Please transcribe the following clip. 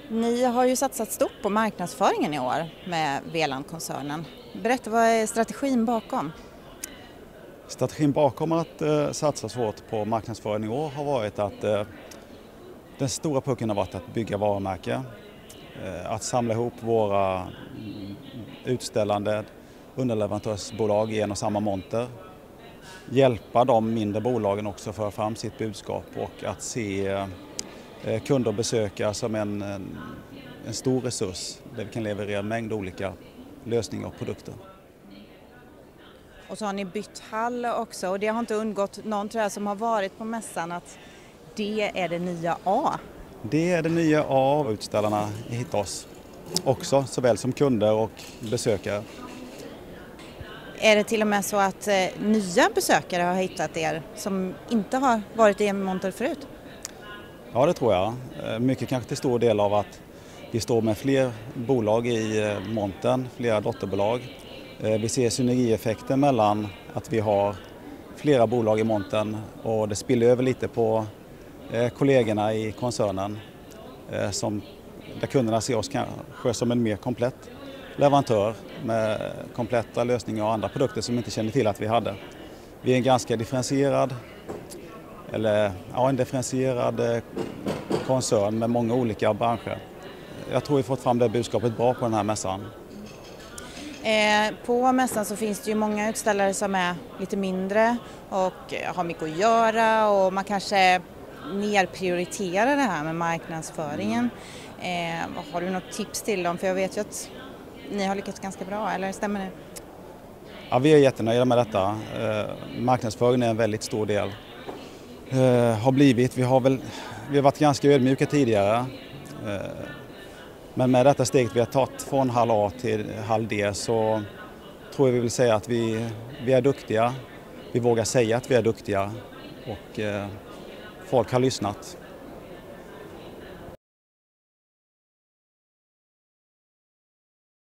Ni har ju satsat stort på marknadsföringen i år med Veland-koncernen. Berätta, vad är strategin bakom? Strategin bakom att satsa så hårt på marknadsföring i år har varit att den stora pucken har varit att bygga varumärke. Att samla ihop våra utställande underleverantörsbolag i en och samma monter. Hjälpa de mindre bolagen också att föra fram sitt budskap och att se kunder och besökare som en stor resurs där vi kan leverera en mängd olika lösningar och produkter. Och så har ni bytt hall också, och det har inte undgått någon, tror jag, som har varit på mässan, att det är det nya A. Det är det nya A, utställarna hittar oss också, såväl som kunder och besökare. Är det till och med så att nya besökare har hittat er som inte har varit i en monter förut? Ja, det tror jag. Mycket kanske till stor del av att vi står med fler bolag i montern, flera dotterbolag. Vi ser synergieffekter mellan att vi har flera bolag i montern, och det spiller över lite på kollegorna i koncernen där kunderna ser oss kanske som en mer komplett leverantör med kompletta lösningar och andra produkter som inte känner till att vi hade. Vi är en ganska differentierad koncern med många olika branscher. Jag tror vi fått fram det budskapet bra på den här mässan. På mässan så finns det ju många utställare som är lite mindre och har mycket att göra, och man kanske nerprioriterar det här med marknadsföringen. Har du något tips till dem? För jag vet ju att ni har lyckats ganska bra, eller stämmer det? Ja, vi är jättenöjda med detta. Marknadsföringen är en väldigt stor del. Vi har varit ganska ödmjuka tidigare. Men med detta steget vi har tagit från hall A till hall D, så tror jag vi vill säga att vi är duktiga. Vi vågar säga att vi är duktiga, och folk har lyssnat.